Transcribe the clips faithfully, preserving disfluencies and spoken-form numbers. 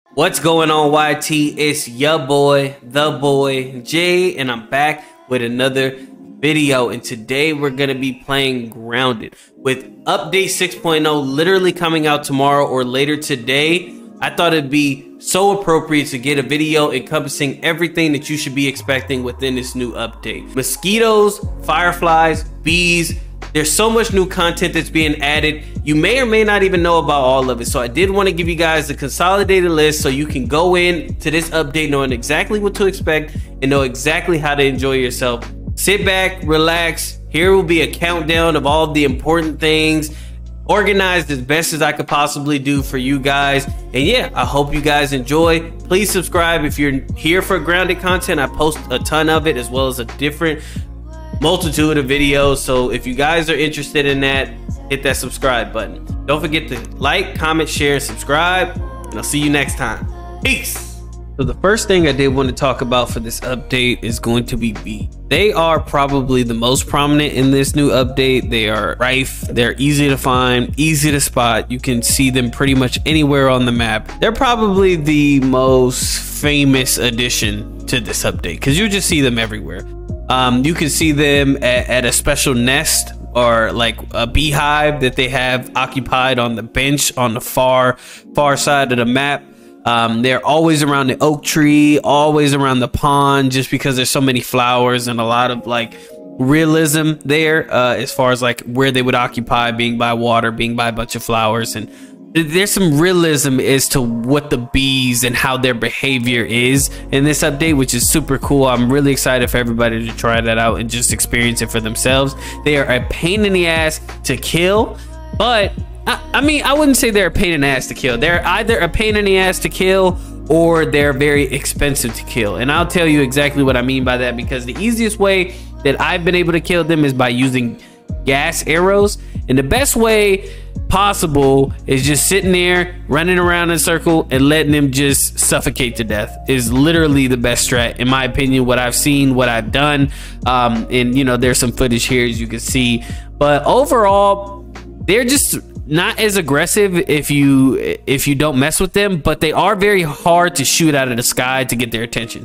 What's going on, Y T? It's your boy, the boy, Jay, and I'm back with another video. And today we're going to be playing Grounded with update six point oh literally coming out tomorrow or later today. I thought it'd be so appropriate to get a video encompassing everything that you should be expecting within this new update. Mosquitoes, fireflies, bees. There's so much new content that's being added. You may or may not even know about all of it. So I did want to give you guys a consolidated list so you can go in to this update knowing exactly what to expect and know exactly how to enjoy yourself. Sit back, relax. Here will be a countdown of all of the important things, organized as best as I could possibly do for you guys. And yeah, I hope you guys enjoy. Please subscribe if you're here for Grounded content. I post a ton of it as well as a different multitude of videos. So if you guys are interested in that, hit that subscribe button. Don't forget to like, comment, share, and subscribe. And I'll see you next time. Peace. So the first thing I did want to talk about for this update is going to be bee. They are probably the most prominent in this new update. They are rife. They're easy to find, easy to spot. You can see them pretty much anywhere on the map. They're probably the most famous addition to this update because you just see them everywhere. Um, you can see them at, at a special nest or like a beehive that they have occupied on the bench on the far, far side of the map. Um, they're always around the oak tree, always around the pond, just because there's so many flowers and a lot of like realism there uh, as far as like where they would occupy, being by water, being by a bunch of flowers. And there's some realism as to what the bees and how their behavior is in this update, which is super cool. I'm really excited for everybody to try that out and just experience it for themselves. They are a pain in the ass to kill, but I, I mean, I wouldn't say they're a pain in the ass to kill. They're either a pain in the ass to kill or they're very expensive to kill. And I'll tell you exactly what I mean by that, because the easiest way that I've been able to kill them is by using gas arrows. And the best way possible is just sitting there running around in a circle and letting them just suffocate to death is literally the best strat, in my opinion, what I've seen, what I've done. Um, and you know, there's some footage here as you can see, but overall they're just not as aggressive if you if you don't mess with them, but they are very hard to shoot out of the sky to get their attention.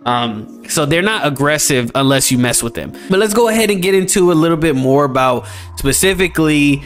Um, so they're not aggressive unless you mess with them. But let's go ahead and get into a little bit more about specifically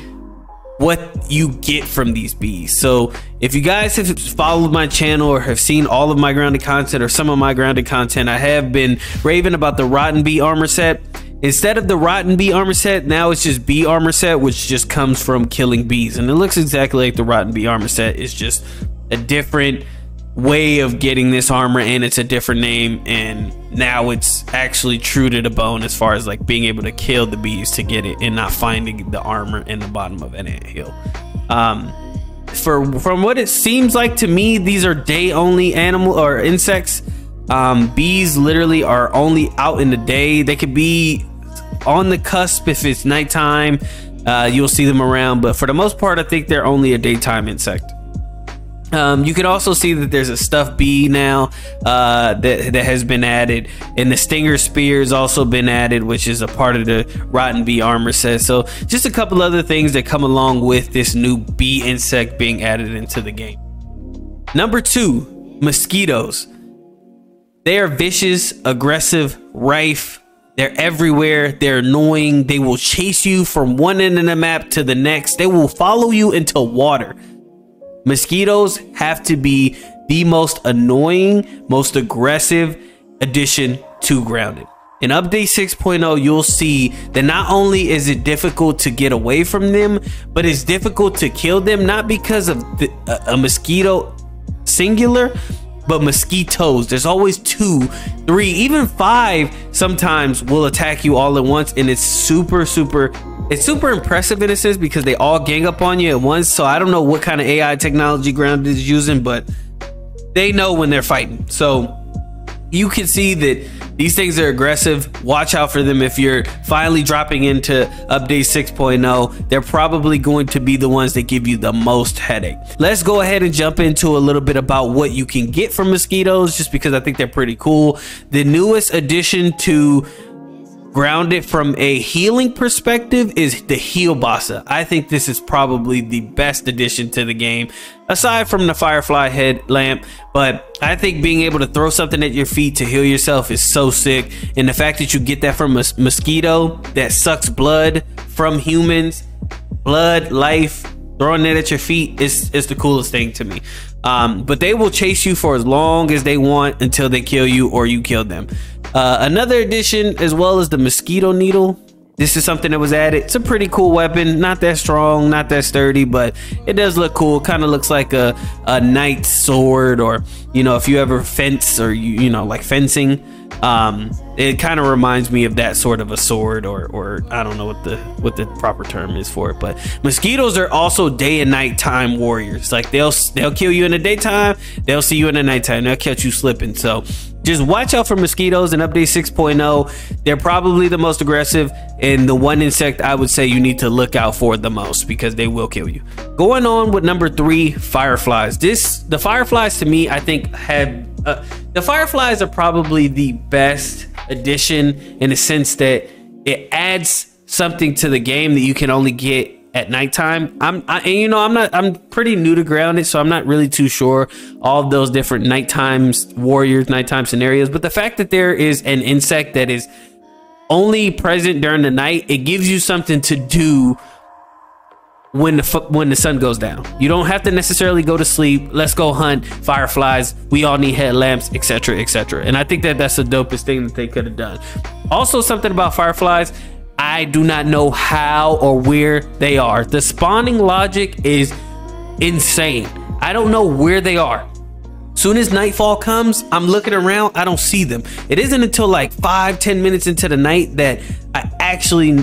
what you get from these bees. So if you guys have followed my channel or have seen all of my Grounded content or some of my Grounded content, I have been raving about the Rotten Bee armor set. Instead of the Rotten Bee armor set, now it's just Bee armor set, which just comes from killing bees. And it looks exactly like the Rotten Bee armor set. It's just a different way of getting this armor, and it's a different name, and now it's actually true to the bone as far as like being able to kill the bees to get it and not finding the armor in the bottom of an anthill. Um, for from what it seems like to me, these are day only animal or insects. Um, bees literally are only out in the day. They could be on the cusp if it's nighttime. Uh, you'll see them around, but for the most part, I think they're only a daytime insect. Um, you can also see that there's a stuffed bee now uh, that, that has been added, and the stinger spear has also been added, which is a part of the Rotten Bee armor set. So just a couple other things that come along with this new bee insect being added into the game. Number two, mosquitoes. They are vicious, aggressive, rife. They're everywhere. They're annoying. They will chase you from one end of the map to the next. They will follow you into water. Mosquitoes have to be the most annoying, most aggressive addition to Grounded. In update six point oh, you'll see that not only is it difficult to get away from them, but it's difficult to kill them, not because of the, a, a mosquito singular, but mosquitoes. There's always two, three, even five sometimes will attack you all at once, and it's super, super It's super impressive in a sense because they all gang up on you at once. So I don't know what kind of A I technology Grounded is using, but they know when they're fighting. So you can see that these things are aggressive. Watch out for them. If you're finally dropping into update six point oh, they're probably going to be the ones that give you the most headache. Let's go ahead and jump into a little bit about what you can get from mosquitoes, just because I think they're pretty cool. The newest addition to Grounded from a healing perspective is the Heal Bossa. I think this is probably the best addition to the game, aside from the Firefly headlamp. But I think being able to throw something at your feet to heal yourself is so sick. And the fact that you get that from a mosquito that sucks blood from humans, blood, life, throwing it at your feet is, is the coolest thing to me. Um, but they will chase you for as long as they want until they kill you or you kill them. Uh, another addition, as well as the mosquito needle. This is something that was added. It's a pretty cool weapon. Not that strong, not that sturdy, but it does look cool. Kind of looks like a, a knight's sword, or, you know, if you ever fence or, you, you know, like fencing. Um, it kind of reminds me of that sort of a sword, or, or I don't know what the what the proper term is for it. But mosquitoes are also day and night time warriors. Like they'll they'll kill you in the daytime, they'll see you in the nighttime, they'll catch you slipping. So just watch out for mosquitoes in update six point oh. They're probably the most aggressive and the one insect I would say you need to look out for the most, because they will kill you. Going on with number three, fireflies. This the fireflies to me, I think have uh, the fireflies are probably the best addition, in the sense that it adds something to the game that you can only get at nighttime. I'm I, and you know I'm not I'm pretty new to Grounded, so I'm not really too sure all of those different nighttime warriors, nighttime scenarios. But the fact that there is an insect that is only present during the night, it gives you something to do when the when the sun goes down. You don't have to necessarily go to sleep. Let's go hunt fireflies. We all need headlamps, etc, etc. And I think that that's the dopest thing that they could have done. Also, something about fireflies, I do not know how or where they are. The spawning logic is insane. I don't know where they are. Soon as nightfall comes, I'm looking around, I don't see them. It isn't until like five, ten minutes into the night that I actually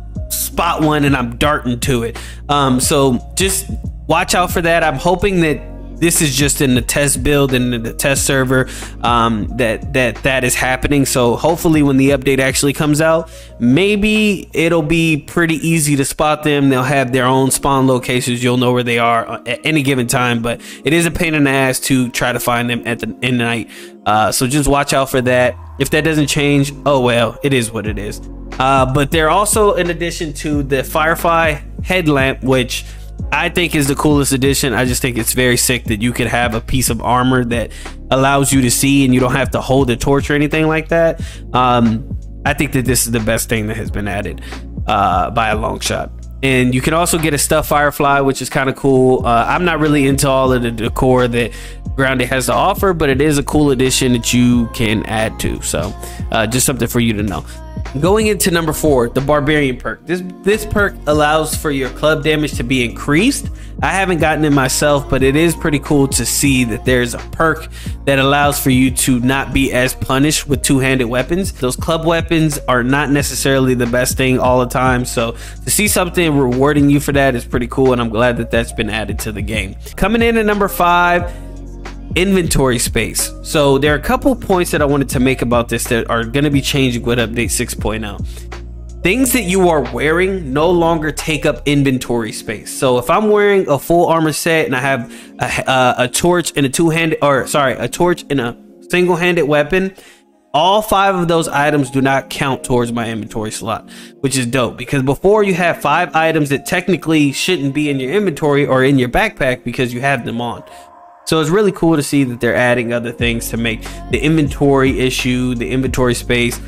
spot one and I'm darting to it. Um, so just watch out for that. I'm hoping that this is just in the test build and in the test server, um, that that that is happening. So hopefully when the update actually comes out, maybe it'll be pretty easy to spot them. They'll have their own spawn locations. You'll know where they are at any given time, but it is a pain in the ass to try to find them at the in the night. Uh, so just watch out for that. If that doesn't change, oh well, it is what it is. Uh, but they're also, in addition to the Firefly headlamp, which I think is the coolest addition. I just think it's very sick that you could have a piece of armor that allows you to see and you don't have to hold a torch or anything like that. Um, I think that this is the best thing that has been added uh, by a long shot. And you can also get a stuffed firefly, which is kind of cool. Uh, I'm not really into all of the decor that Grounded has to offer, but it is a cool addition that you can add to. So uh, just something for you to know. Going into number four, the Barbarian perk. This this perk allows for your club damage to be increased. I haven't gotten it myself, but it is pretty cool to see that there's a perk that allows for you to not be as punished with two-handed weapons. Those club weapons are not necessarily the best thing all the time, so to see something rewarding you for that is pretty cool, and I'm glad that that's been added to the game. Coming in at number five, inventory space. So there are a couple points that I wanted to make about this that are going to be changing with update six point oh. Things that you are wearing no longer take up inventory space. So if I'm wearing a full armor set and I have a, a, a torch and a two-handed, or sorry, a torch and a single-handed weapon, all five of those items do not count towards my inventory slot, which is dope, because before you have five items that technically shouldn't be in your inventory or in your backpack because you have them on. So it's really cool to see that they're adding other things to make the inventory issue, the inventory space,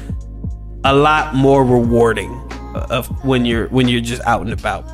a lot more rewarding of when you're when you're just out and about.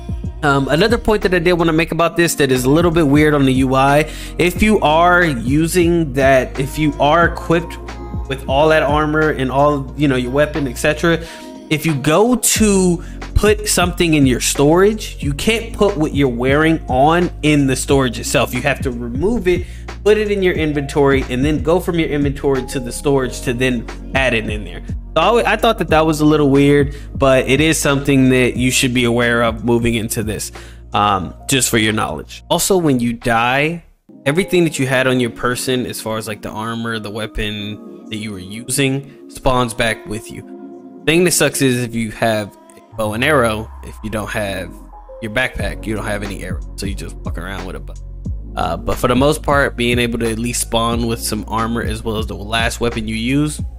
Um, another point that I did want to make about this that is a little bit weird on the U I, if you are using that, if you are equipped with all that armor and all, you know, your weapon, et cetera, if you go to put something in your storage, you can't put what you're wearing on in the storage itself. You have to remove it, put it in your inventory, and then go from your inventory to the storage to then add it in there. So I thought that that was a little weird, but it is something that you should be aware of moving into this, um, just for your knowledge. Also, when you die, everything that you had on your person, as far as like the armor, the weapon that you were using, spawns back with you. Thing that sucks is if you have a bow and arrow, if you don't have your backpack, you don't have any arrow, so you just walk around with a bow. Uh, but for the most part, being able to at least spawn with some armor as well as the last weapon you use,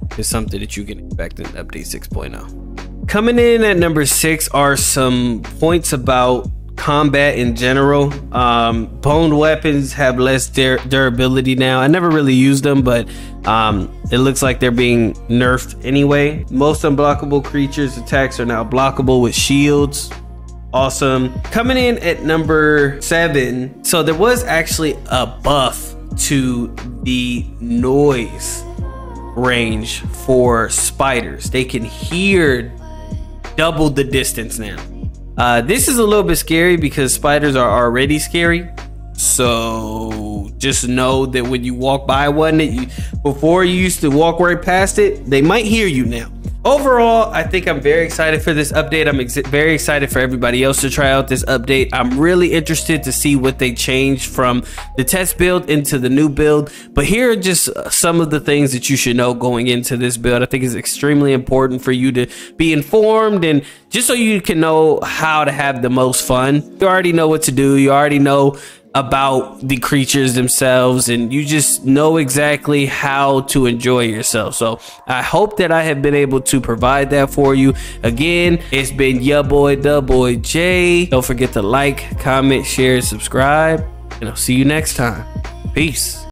is something that you can expect in update six point oh. Coming in at number six are some points about combat in general. Um, boned weapons have less dur durability now. I never really used them, but um, it looks like they're being nerfed anyway. Most unblockable creatures' attacks are now blockable with shields. Awesome. Coming in at number seven, so there was actually a buff to the noise range for spiders. They can hear double the distance now. Uh, this is a little bit scary because spiders are already scary. So just know that when you walk by one that you before you used to walk right past it, they might hear you now. Overall, I think I'm very excited for this update. I'm ex very excited for everybody else to try out this update. I'm really interested to see what they changed from the test build into the new build. But here are just some of the things that you should know going into this build. I think it's extremely important for you to be informed and just so you can know how to have the most fun. You already know what to do. You already know about the creatures themselves, and you just know exactly how to enjoy yourself. So I hope that I have been able to provide that for you. Again, it's been your boy, the boy Jay. Don't forget to like, comment, share, subscribe, and I'll see you next time. Peace.